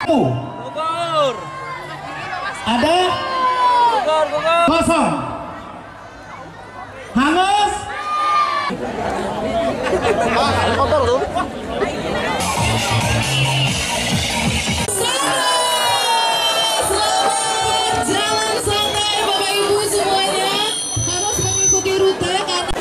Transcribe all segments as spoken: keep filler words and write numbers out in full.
Gugur. Ada? Gugur, gugur. Kosong. Hangus. Ah, motor tuh. Jalan santai Bapak Ibu semuanya, harus mengikuti rute karena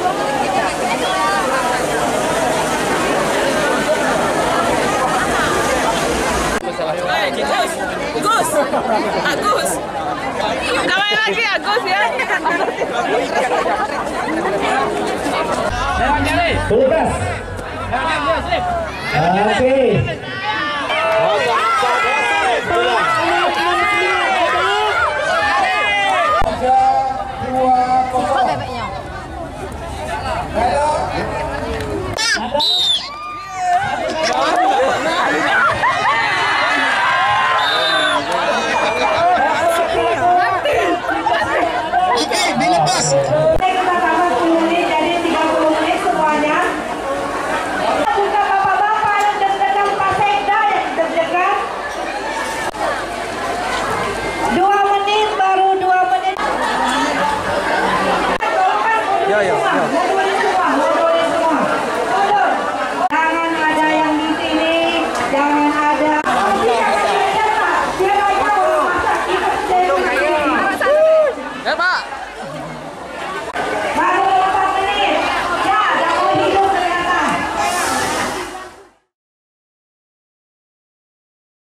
Gus, Gus, Agus, kembali lagi Agus ya. Tugas. Oke.